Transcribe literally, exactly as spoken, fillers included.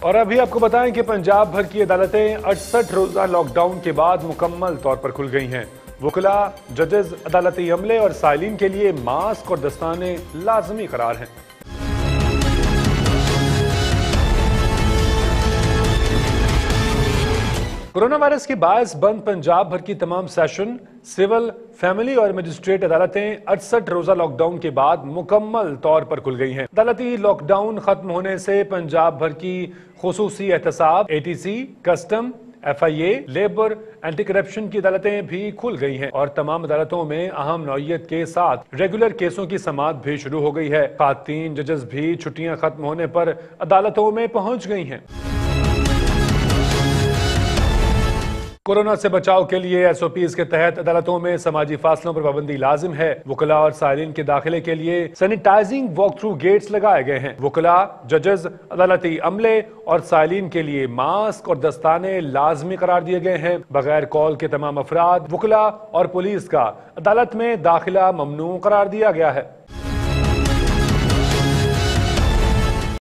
और अभी आपको बताएं कि पंजाब भर की अदालतें अड़सठ रोजा लॉकडाउन के बाद मुकम्मल तौर पर खुल गई हैं। वकला, जजेस, अदालती अमले और साइलिन के लिए मास्क और दस्ताने लाजमी करार हैं। कोरोना वायरस के बायस बंद पंजाब भर की तमाम सेशन, सिविल, फैमिली और मजिस्ट्रेट अदालतें अड़सठ रोजा लॉकडाउन के बाद मुकम्मल तौर पर खुल गई हैं। अदालती लॉकडाउन खत्म होने से पंजाब भर की खुसूसी एहतसाब, ATC, custom, F I A, labour, anti corruption की अदालतें भी खुल गई हैं और तमाम अदालतों में अहम नौयत के साथ रेगुलर केसों की समाअत भी शुरू हो गई है। खातीन जजेस भी छुट्टियां खत्म होने पर अदालतों में पहुंच गई हैं। कोरोना से बचाव के लिए एस ओ पीज़ के तहत अदालतों में समाजी फासलों पर पाबंदी लाजिम है। वकला और साइलिन के दाखिले के लिए सैनिटाइजिंग वॉक थ्रू गेट्स लगाए गए हैं। वकला, जजेस, अदालती अमले और साइलिन के लिए मास्क और दस्ताने लाजमी करार दिए गए हैं। बगैर कॉल के तमाम अफराद, वकला और पुलिस का अदालत में दाखिला ममनू करार दिया गया है।